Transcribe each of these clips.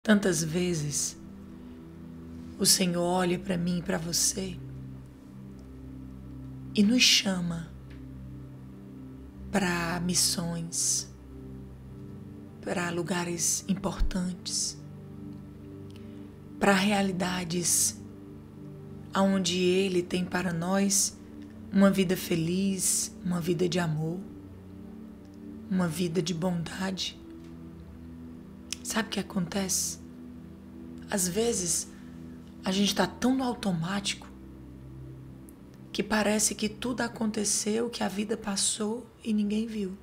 Tantas vezes o Senhor olha para mim e para você e nos chama para missões, para lugares importantes, para realidades onde Ele tem para nós uma vida feliz, uma vida de amor, uma vida de bondade. Sabe o que acontece? Às vezes a gente está tão no automático que parece que tudo aconteceu, que a vida passou e ninguém viu.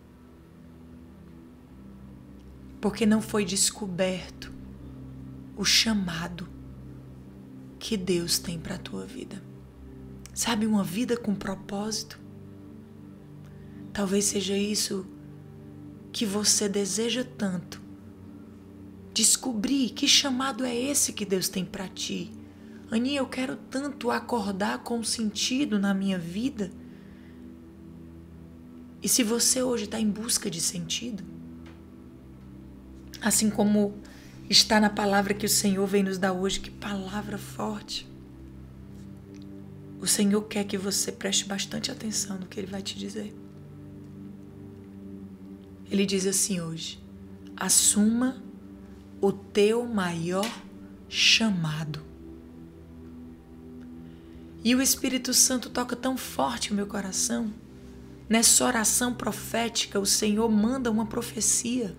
Porque não foi descoberto o chamado que Deus tem para a tua vida. Sabe, uma vida com propósito? Talvez seja isso que você deseja tanto. Descobrir que chamado é esse que Deus tem para ti. Aninha, eu quero tanto acordar com sentido na minha vida. E se você hoje está em busca de sentido, assim como está na palavra que o Senhor vem nos dar hoje, que palavra forte. O Senhor quer que você preste bastante atenção no que Ele vai te dizer. Ele diz assim hoje: assuma o teu maior chamado. E o Espírito Santo toca tão forte o meu coração. Nessa oração profética, o Senhor manda uma profecia.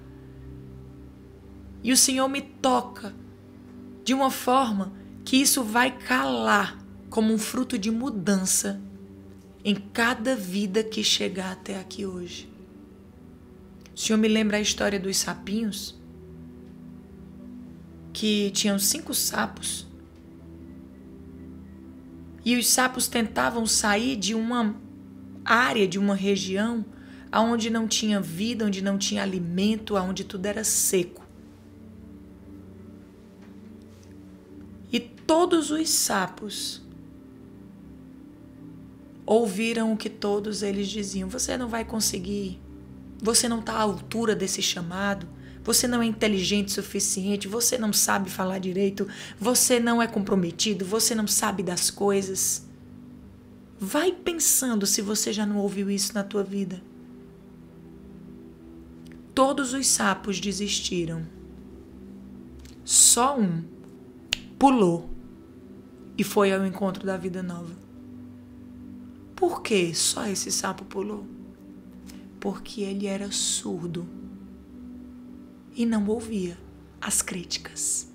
E o Senhor me toca de uma forma que isso vai calar como um fruto de mudança em cada vida que chegar até aqui hoje. O Senhor me lembra a história dos sapinhos, que tinham 5 sapos. E os sapos tentavam sair de uma área, de uma região, onde não tinha vida, onde não tinha alimento, onde tudo era seco. E todos os sapos ouviram o que todos eles diziam: você não vai conseguir, você não está à altura desse chamado, você não é inteligente o suficiente, você não sabe falar direito, você não é comprometido, você não sabe das coisas. Vai pensando se você já não ouviu isso na tua vida. Todos os sapos desistiram. Só um pulou e foi ao encontro da vida nova. Por que só esse sapo pulou? Porque ele era surdo e não ouvia as críticas.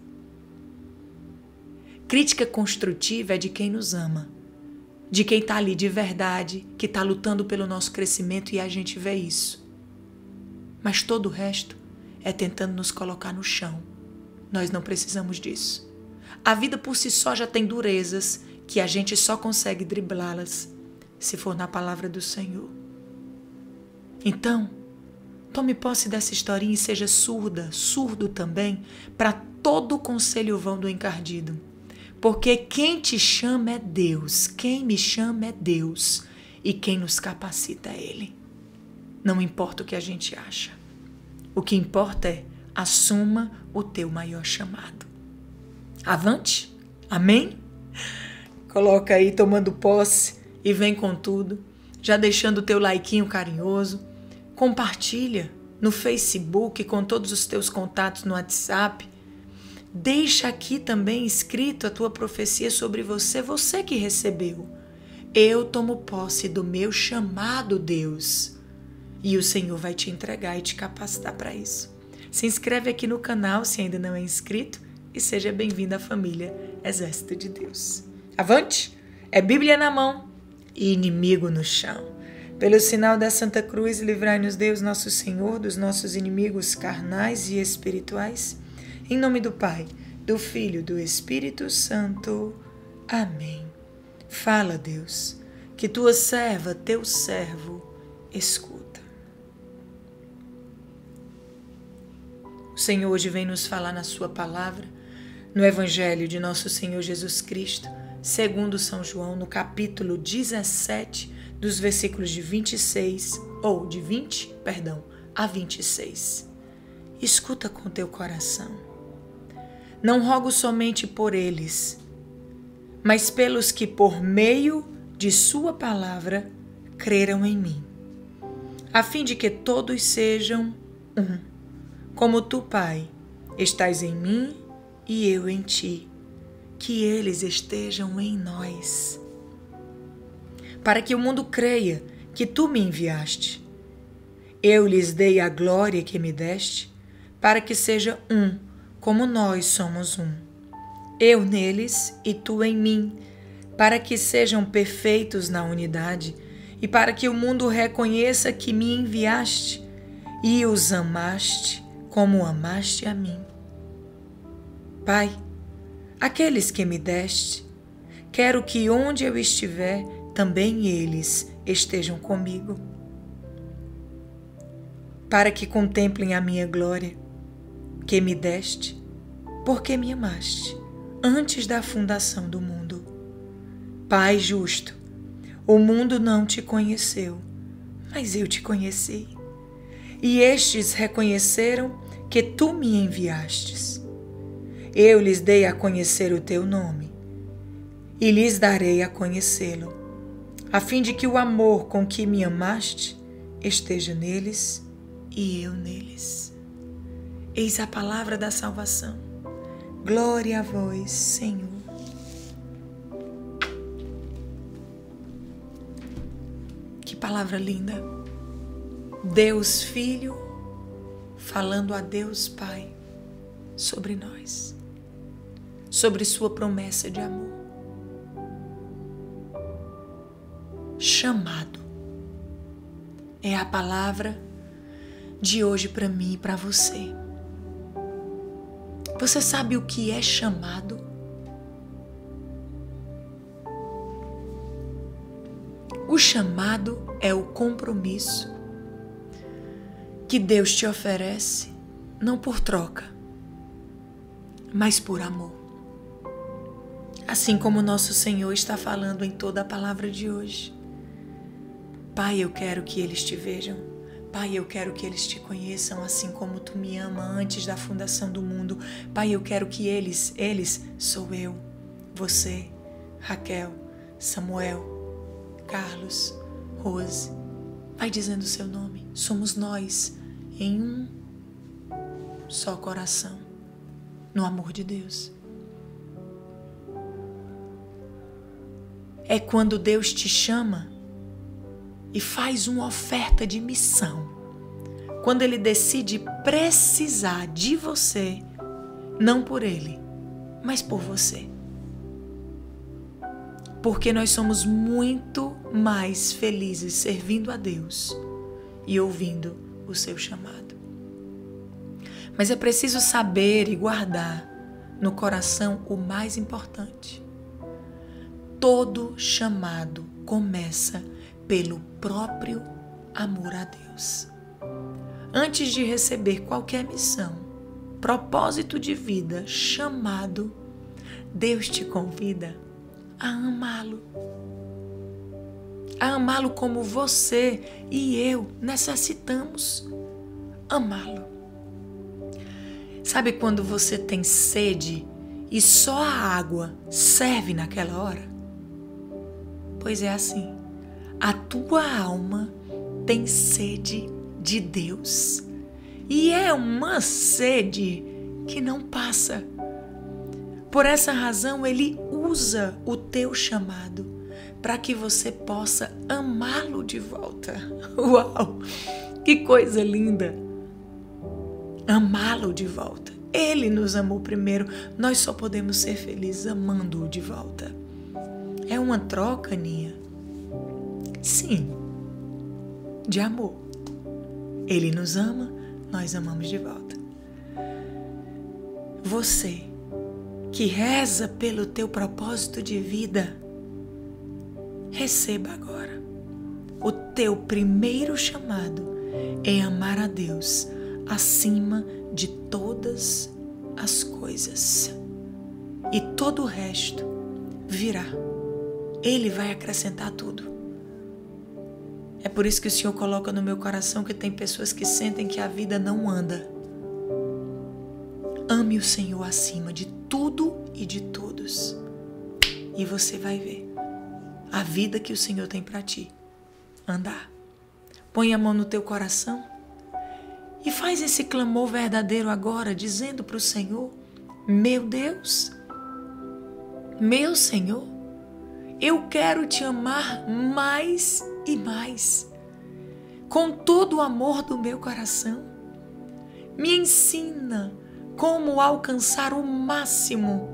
Crítica construtiva é de quem nos ama, de quem está ali de verdade, que está lutando pelo nosso crescimento, e a gente vê isso. Mas todo o resto é tentando nos colocar no chão. Nós não precisamos disso. A vida por si só já tem durezas que a gente só consegue driblá-las se for na palavra do Senhor. Então, tome posse dessa historinha e seja surdo também, para todo o conselho vão do encardido. Porque quem te chama é Deus, quem me chama é Deus, e quem nos capacita é Ele. Não importa o que a gente acha. O que importa é: assuma o teu maior chamado. Avante? Amém? Coloca aí tomando posse e vem com tudo, já deixando o teu likeinho carinhoso. Compartilha no Facebook com todos os teus contatos no WhatsApp. Deixa aqui também escrito a tua profecia sobre você, você que recebeu. Eu tomo posse do meu chamado, Deus. E o Senhor vai te entregar e te capacitar para isso. Se inscreve aqui no canal se ainda não é inscrito e seja bem-vindo à família Exército de Deus. Avante! É Bíblia na mão e inimigo no chão. Pelo sinal da Santa Cruz, livrai-nos Deus nosso Senhor dos nossos inimigos carnais e espirituais. Em nome do Pai, do Filho e do Espírito Santo. Amém. Fala, Deus, que tua serva, teu servo, escuta. O Senhor hoje vem nos falar na sua palavra, no Evangelho de nosso Senhor Jesus Cristo, segundo São João, no capítulo 17, dos versículos de 20 a 26. Escuta com teu coração. não rogo somente por eles, mas pelos que por meio de sua palavra creram em mim, a fim de que todos sejam um, como tu, Pai, estás em mim e eu em ti, que eles estejam em nós, para que o mundo creia que tu me enviaste. Eu lhes dei a glória que me deste, para que seja um, como nós somos um. Eu neles e tu em mim, para que sejam perfeitos na unidade e para que o mundo reconheça que me enviaste e os amaste como amaste a mim. Pai, aqueles que me deste, quero que onde eu estiver, também eles estejam comigo, para que contemplem a minha glória, que me deste, porque me amaste, antes da fundação do mundo. Pai justo, o mundo não te conheceu, mas eu te conheci, e estes reconheceram que tu me enviastes. Eu lhes dei a conhecer o teu nome, e lhes darei a conhecê-lo, a fim de que o amor com que me amaste esteja neles e eu neles. Eis a palavra da salvação. Glória a vós, Senhor. Que palavra linda. Deus Filho falando a Deus Pai sobre nós, sobre sua promessa de amor. Chamado é a palavra de hoje para mim e para você. Você sabe o que é chamado? O chamado é o compromisso que Deus te oferece, não por troca, mas por amor. Assim como nosso Senhor está falando em toda a palavra de hoje. Pai, eu quero que eles te vejam. Pai, eu quero que eles te conheçam assim como tu me ama antes da fundação do mundo. Pai, eu quero que eles sou eu, você, Raquel, Samuel, Carlos, Rose. Vai dizendo o seu nome. Somos nós em um só coração, no amor de Deus. É quando Deus te chama e faz uma oferta de missão. Quando Ele decide precisar de você, não por Ele, mas por você. Porque nós somos muito mais felizes servindo a Deus e ouvindo o seu chamado. Mas é preciso saber e guardar no coração o mais importante. Todo chamado começa pelo próprio amor a Deus. Antes de receber qualquer missão, propósito de vida, chamado, Deus te convida a amá-lo. A amá-lo como você e eu necessitamos amá-lo. Sabe quando você tem sede e só a água serve naquela hora? Pois é assim. A tua alma tem sede de Deus. E é uma sede que não passa. Por essa razão, Ele usa o teu chamado para que você possa amá-lo de volta. Uau! Que coisa linda! Amá-lo de volta. Ele nos amou primeiro. Nós só podemos ser felizes amando-o de volta. É uma troca, Nia? Sim, de amor. Ele nos ama, nós amamos de volta. Você que reza pelo teu propósito de vida, receba agora. O teu primeiro chamado é amar a Deus acima de todas as coisas. E todo o resto virá. Ele vai acrescentar tudo. É por isso que o Senhor coloca no meu coração que tem pessoas que sentem que a vida não anda. Ame o Senhor acima de tudo e de todos. E você vai ver a vida que o Senhor tem para ti. Andar. Põe a mão no teu coração e faz esse clamor verdadeiro agora, dizendo para o Senhor: meu Deus, meu Senhor, eu quero te amar mais e mais, com todo o amor do meu coração. Me ensina como alcançar o máximo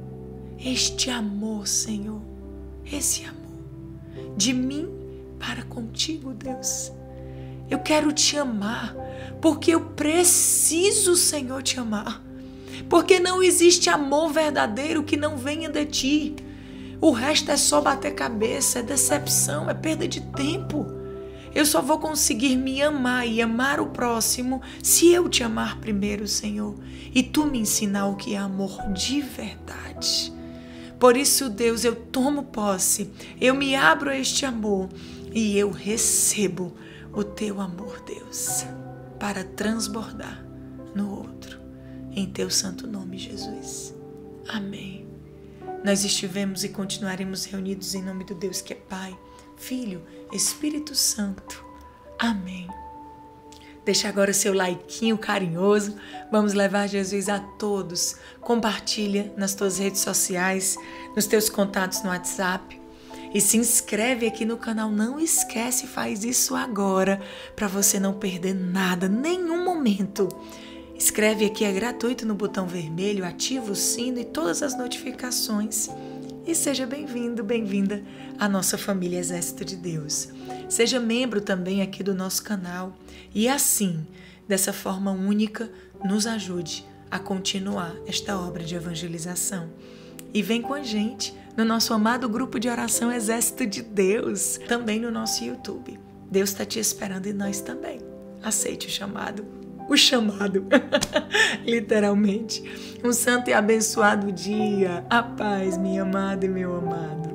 este amor, Senhor, esse amor de mim para contigo, Deus. Eu quero te amar porque eu preciso, Senhor, te amar. Porque não existe amor verdadeiro que não venha de ti. O resto é só bater cabeça, é decepção, é perda de tempo. Eu só vou conseguir me amar e amar o próximo se eu te amar primeiro, Senhor, e tu me ensinar o que é amor de verdade. Por isso, Deus, eu tomo posse, eu me abro a este amor e eu recebo o teu amor, Deus, para transbordar no outro. Em teu santo nome, Jesus. Amém. Nós estivemos e continuaremos reunidos em nome do Deus que é Pai, Filho, Espírito Santo. Amém. Deixa agora seu likeinho carinhoso. Vamos levar Jesus a todos. Compartilha nas tuas redes sociais, nos teus contatos no WhatsApp. E se inscreve aqui no canal. Não esquece, faz isso agora para você não perder nada, nenhum momento. Escreve aqui, é gratuito no botão vermelho, ativa o sino e todas as notificações. E seja bem-vindo, bem-vinda à nossa família Exército de Deus. Seja membro também aqui do nosso canal e assim, dessa forma única, nos ajude a continuar esta obra de evangelização. E vem com a gente no nosso amado grupo de oração Exército de Deus, também no nosso YouTube. Deus está te esperando e nós também. Aceite o chamado. O chamado, literalmente. Um santo e abençoado dia. A paz, minha amada e meu amado.